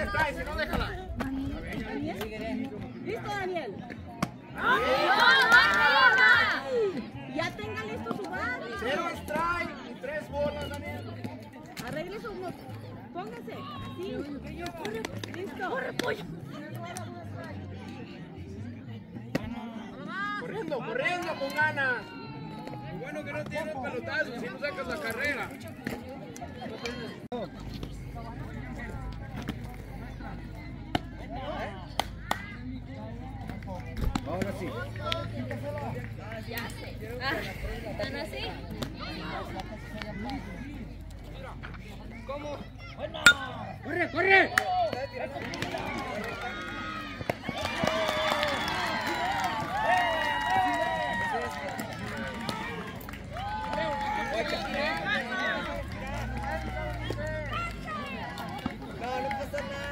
trae, si no, déjala. ¿Listo, Daniel? Ya tenga listo su bat. 0 strike y 3 bolas, Daniel. Arregle su... Póngase, así. Listo. ¡Corre, pollo! Corriendo, corriendo con ganas. Lo bueno que no tienes pelotazo si no sacas la carrera. Ahora sí. ¿Están así? ¿Cómo? ¡Corre, corre! No pasa nada.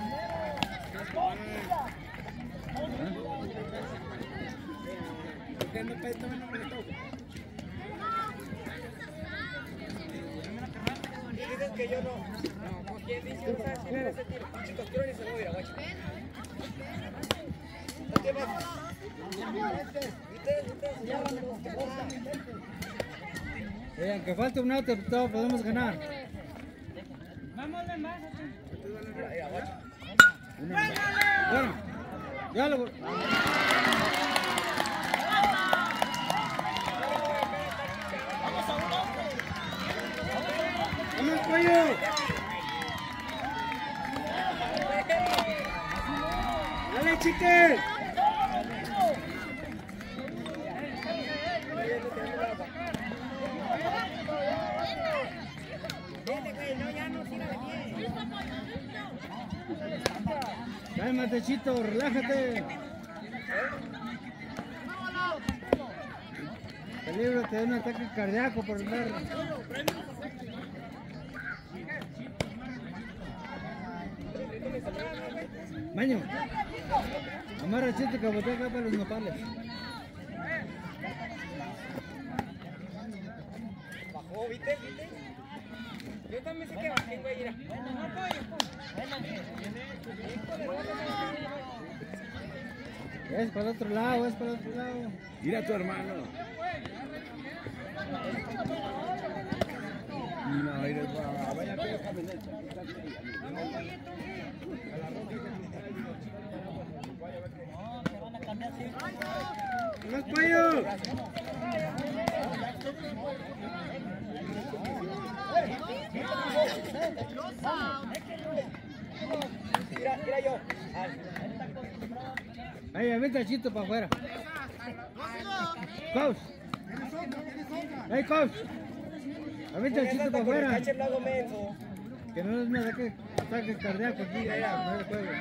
Dices que yo no. No, ¿quién dice que no sabes tirar ese tiro? Chicos, quiero ni se lo voy a guacho. ¿Qué más? Aunque falte un auto, todos podemos ganar. Bueno, ya lo... ¡Vamos, pollo! ¡Dale, chique! Cálmate, Chito, relájate. Peligro, te da un ataque cardíaco por andar. Maño, amarra Chito que boté acá para los nopales. Bajó, ¿viste? Yo también sé que bajé, güey, mira. Es para el otro lado, es para el otro lado. Mira a tu hermano. No, eres vaya que déjame en ¡Más pollo! Mira yo. Ahí, aventa Chito para afuera. Coach. Hey, coach. Aventa Chito para afuera. Que no es un ataque cardíaco aquí. No le juego.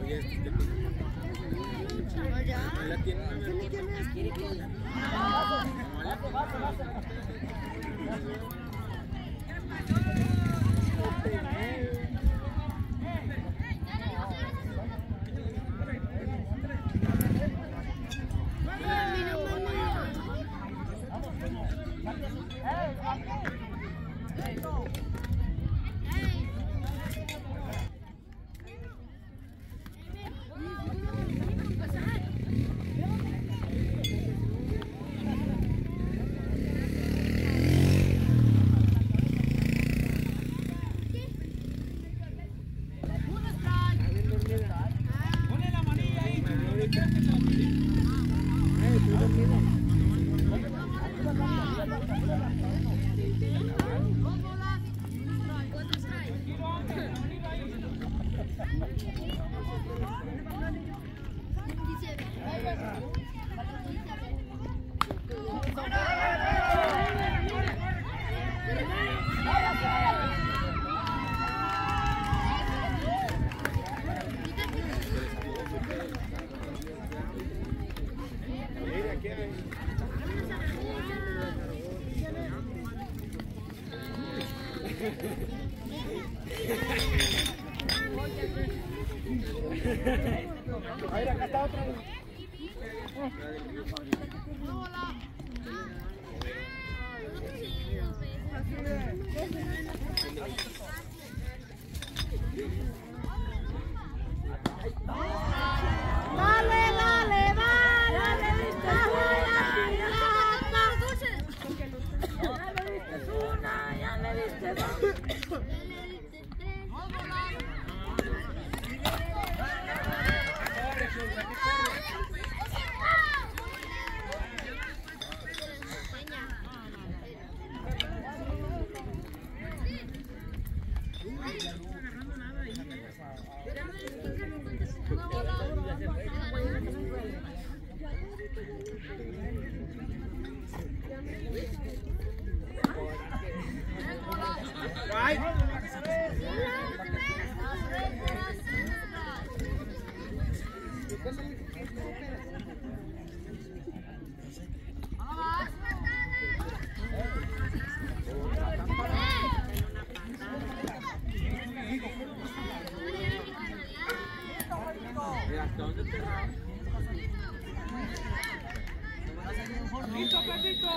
A ver, acá está otra. ¡Listo, Pepito!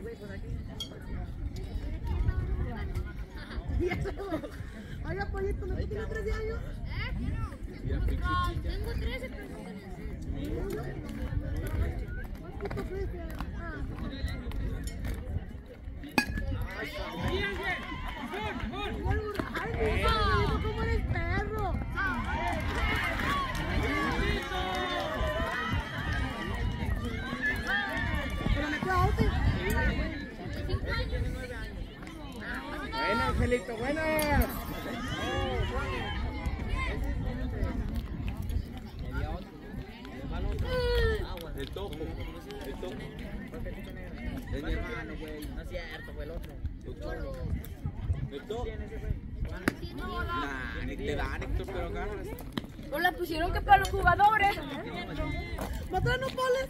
Oiga, pollito. ¿Tienes 13 años? Tengo 13, pero no ¿Cómo eres perro? Pero me quedo out. Buena, Angelito, buena. El topo. Es mi hermano, güey. No es cierto, fue el otro. El topo. Nah, ni te dan, Héctor, pero ganas. No la pusieron que para los jugadores. Mataron los goles.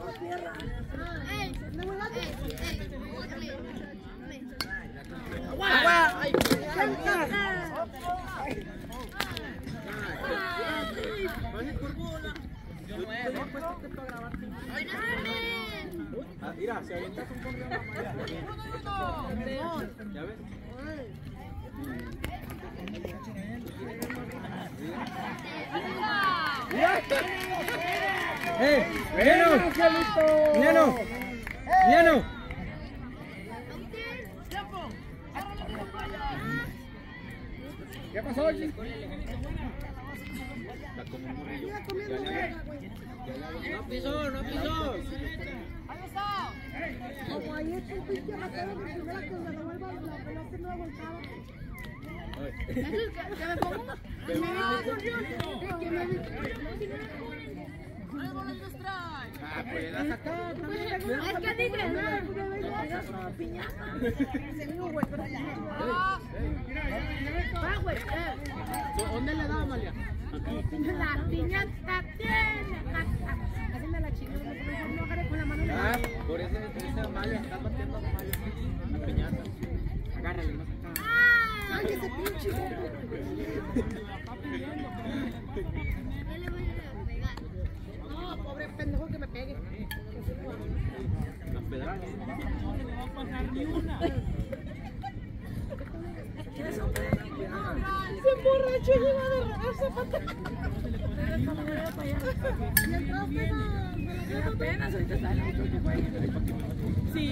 Mira, si avientas un poco de la ¿ya ves? Emiliano. ¿Qué pasó, Oye? No pisó. Como ayer fuiste a matar a la primera que me devuelva la pelota y no la volcaba. Que me pongo. Que me Pues la sacaron. es que dije, piñata. ¿Dónde le da, Amalia? La piñata tiene. Haciendo la chingada, no agarre con la mano. Por eso esa Amalia está pateando a Amalia. La piñata. Agárrale, no se acaba. ¡Ay, ese pinche! No, pobre pendejo que me pegue. Las pedradas. Se emborrachó y iba de reversa, pata. Apenas ahorita sale. Sí.